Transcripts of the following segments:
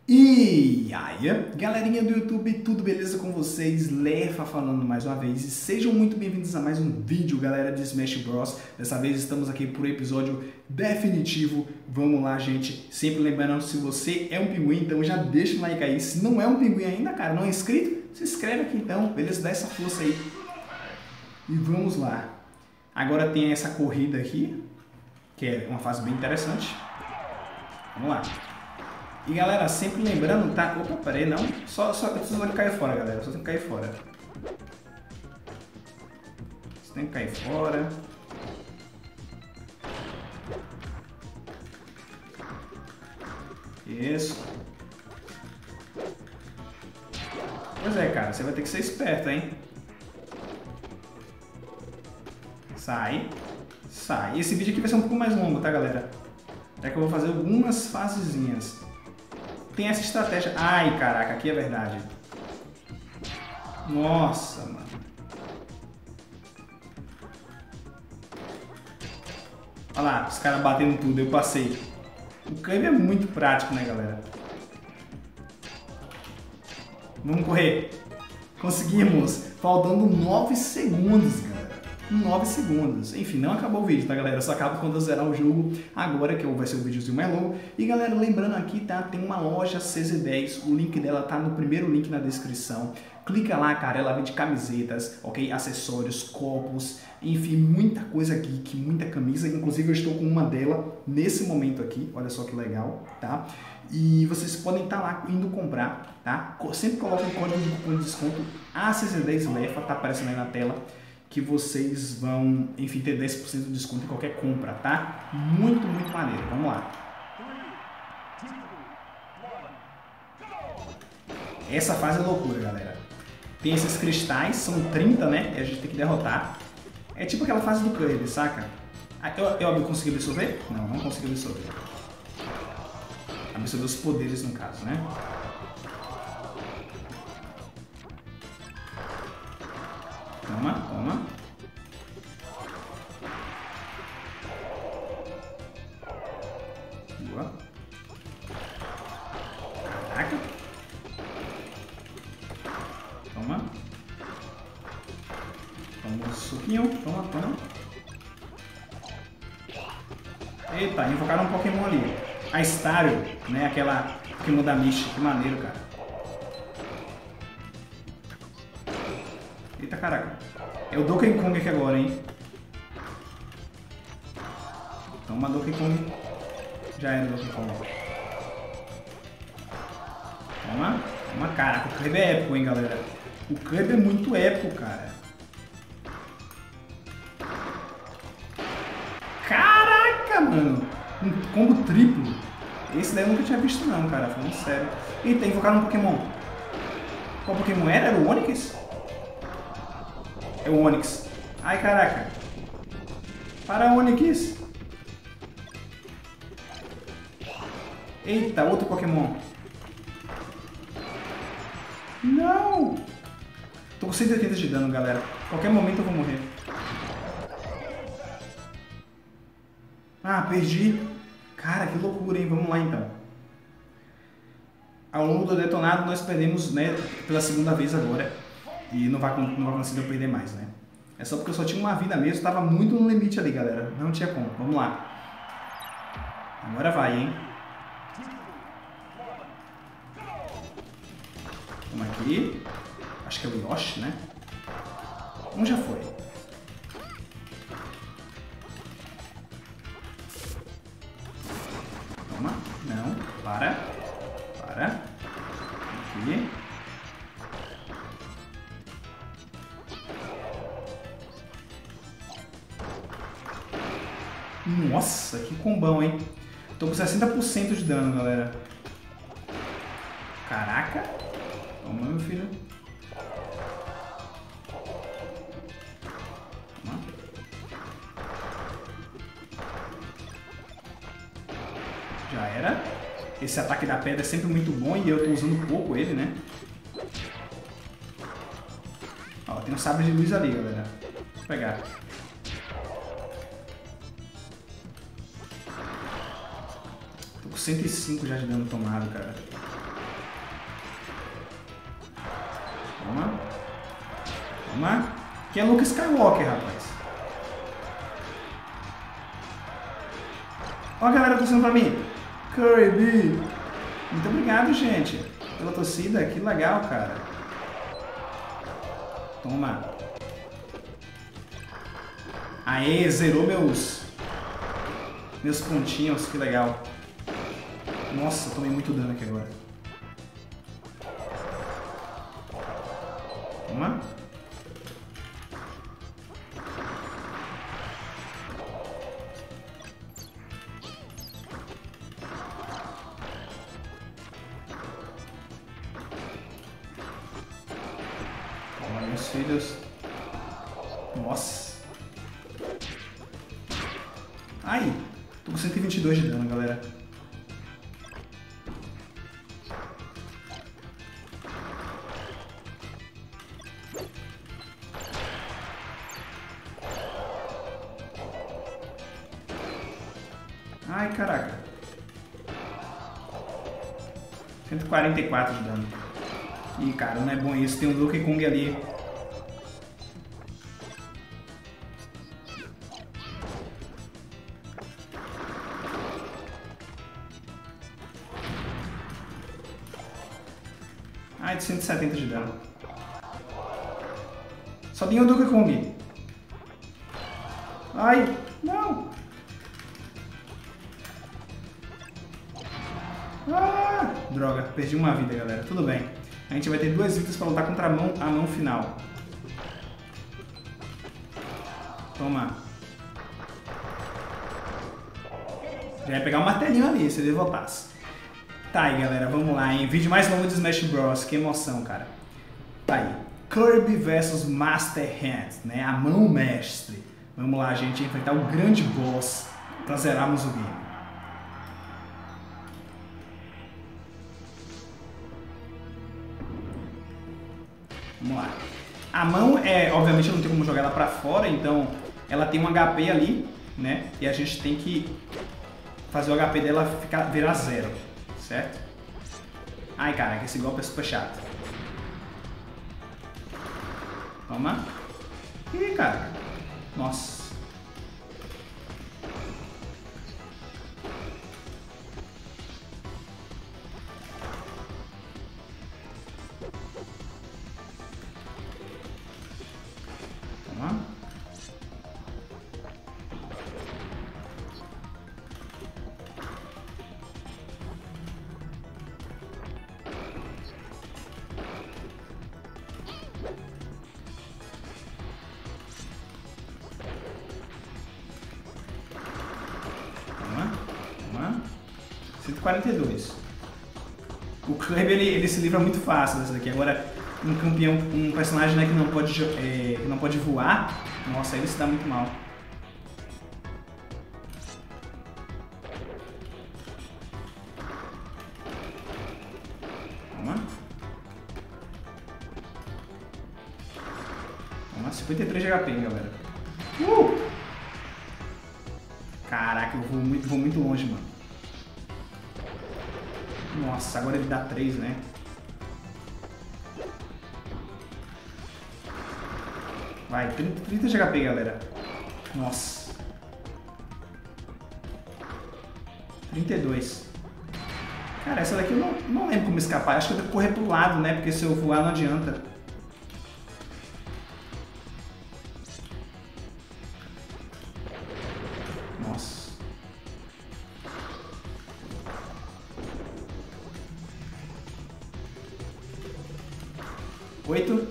E aí, galerinha do YouTube, tudo beleza com vocês? Lefa falando mais uma vez e sejam muito bem-vindos a mais um vídeo, galera, de Smash Bros. Dessa vez estamos aqui por episódio definitivo. Vamos lá, gente. Sempre lembrando, se você é um pinguim, então já deixa o like aí. Se não é um pinguim ainda, cara, não é inscrito, se inscreve aqui então, beleza? Dá essa força aí. E vamos lá. Agora tem essa corrida aqui, que é uma fase bem interessante. Vamos lá. E galera, sempre lembrando, tá? Opa, peraí, não. Só preciso cair fora, galera. Só tem que cair fora. Você tem que cair fora. Isso. Pois é, cara. Você vai ter que ser esperto, hein? Sai. Sai. Esse vídeo aqui vai ser um pouco mais longo, tá, galera? É que eu vou fazer algumas fasezinhas. Tem essa estratégia. Ai, caraca, aqui é verdade. Nossa, mano. Olha lá, os caras batendo tudo, eu passei. O Kirby é muito prático, né, galera? Vamos correr. Conseguimos. Faltando 9 segundos, galera. 9 segundos. Enfim, não acabou o vídeo, tá, galera? Só acaba quando eu zerar o jogo agora, que vai ser o videozinho mais longo. E, galera, lembrando aqui, tá? Tem uma loja CZ10. O link dela tá no primeiro link na descrição. Clica lá, cara. Ela vende camisetas, ok? Acessórios, copos, enfim, muita coisa geek, muita camisa. Inclusive, eu estou com uma dela nesse momento aqui. Olha só que legal, tá? E vocês podem estar lá indo comprar, tá? Sempre coloca o código de cupom de desconto AC10LEFA, tá aparecendo aí na tela, que vocês vão, enfim, ter 10% de desconto em qualquer compra, tá? Muito, muito maneiro. Vamos lá. Essa fase é loucura, galera. Tem esses cristais, são 30, né? E a gente tem que derrotar. É tipo aquela fase do Kirby, saca? Eu consegui absorver? Não, não consegui absorver. Absorver os poderes, no caso, né? Toma, toma. Boa. Caraca. Toma. Toma um suquinho. Toma, toma. Eita, invocaram um Pokémon ali. A Stario, né? Aquela Pokémon da Misty. Que maneiro, cara. Eita, caraca. É o Donkey Kong aqui agora, hein? Toma, Donkey Kong. Já era o Donkey Kong. Toma. Toma, caraca. O Kirby é épico, hein, galera? O Kirby é muito épico, cara. Caraca, mano. Um combo triplo. Esse daí eu nunca tinha visto não, cara. Falando sério. Eita, invocaram um Pokémon. Qual Pokémon era? Era o Onix? É o Onix. Ai, caraca. Para, Onix. Eita, outro Pokémon. Não. Tô com 180 de dano, galera. Qualquer momento eu vou morrer. Ah, perdi. Cara, que loucura, hein? Vamos lá, então. Ao longo do detonado, nós perdemos, né, pela segunda vez agora. E não vai conseguir eu perder mais, né? É só porque eu só tinha uma vida mesmo, tava muito no limite ali, galera. Não tinha como. Vamos lá. Agora vai, hein? Vamos aqui. Acho que é o Yoshi, né? Um já foi. Toma. Não. Para. Para. Aqui. Nossa, que combão, hein? Tô com 60% de dano, galera. Caraca. Toma, meu filho. Toma. Já era. Esse ataque da pedra é sempre muito bom e eu tô usando pouco ele, né? Ó, tem um sabre de luz ali, galera. Vou pegar. Tô com 105 já de dano tomado, cara. Vamos lá. Quem é Luke Skywalker, rapaz? Ó a galera torcendo pra mim. Kirby. Muito obrigado, gente, pela torcida. Que legal, cara. Toma. Aê, zerou meus pontinhos. Que legal. Nossa, tomei muito dano aqui agora. Toma. Toma, meus filhos. Nossa. Ai, tô com 122 de dano, galera. Ai, caraca. 144 de dano. Ih, cara, não é bom isso. Tem um Donkey Kong ali. Ai, de 170 de dano. Só vinha o Donkey Kong. Ai, não. Ah, droga, perdi uma vida, galera. Tudo bem. A gente vai ter 2 vidas para lutar contra a mão final. Toma. Já ia pegar um martelinho ali, se ele voltasse. Tá aí, galera, vamos lá, hein? Vídeo mais longo de Smash Bros. Que emoção, cara. Tá aí. Kirby vs Master Hand, né? A mão mestre. Vamos lá, gente, enfrentar o grande boss para zerarmos o game. Vamos lá. A mão, obviamente, eu não tenho como jogar ela pra fora, então ela tem um HP ali, né? E a gente tem que fazer o HP dela virar 0, certo? Ai, caraca, esse golpe é super chato. Toma. Ih, cara. Nossa. Toma. Toma. Toma. 142. O Kirby, ele se livra muito fácil dessa daqui. Agora, um campeão, um personagem, né, que não pode voar, nossa, ele se dá muito mal. Toma. Toma, 53 de HP, galera. Caraca, eu vou muito longe, mano. Nossa, agora ele dá 3, né? Vai, 30 de HP, galera. Nossa. 32. Cara, essa daqui eu não lembro como escapar. Acho que eu tenho que correr pro lado, né? Porque se eu voar não adianta. Nossa. Oito.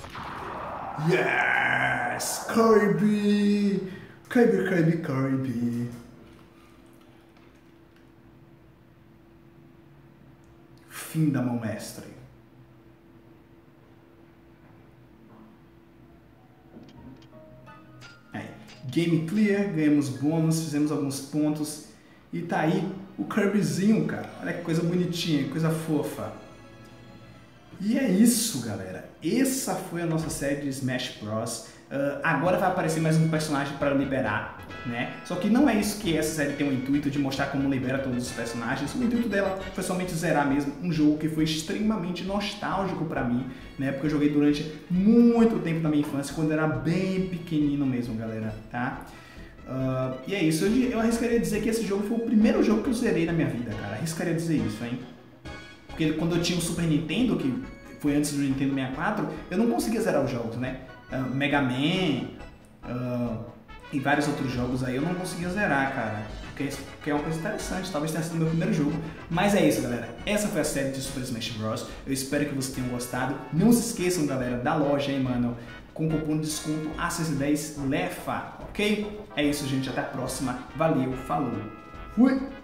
Yes! Kirby! Kirby. Fim da mão mestre. Aí, game clear, ganhamos bônus, fizemos alguns pontos. E tá aí o Kirbyzinho, cara. Olha que coisa bonitinha, que coisa fofa. E é isso, galera. Essa foi a nossa série de Smash Bros. Agora vai aparecer mais um personagem para liberar, né? Só que não é isso que essa série tem o intuito de mostrar como libera todos os personagens. O intuito dela foi somente zerar mesmo um jogo que foi extremamente nostálgico para mim, né? Porque eu joguei durante muito tempo da minha infância, quando eu era bem pequenino mesmo, galera, tá? E é isso, eu arriscaria dizer que esse jogo foi o primeiro jogo que eu zerei na minha vida, cara. Arriscaria dizer isso, hein? Porque quando eu tinha o Super Nintendo, que foi antes do Nintendo 64, eu não conseguia zerar os jogos, né? Mega Man e vários outros jogos aí eu não conseguia zerar, cara. Porque é uma coisa interessante, talvez tenha sido o meu primeiro jogo. Mas é isso, galera. Essa foi a série de Super Smash Bros. Eu espero que vocês tenham gostado. Não se esqueçam, galera, da loja, hein, mano. Com o cupom de desconto ACS10 LEFA, ok? É isso, gente. Até a próxima. Valeu, falou. Fui!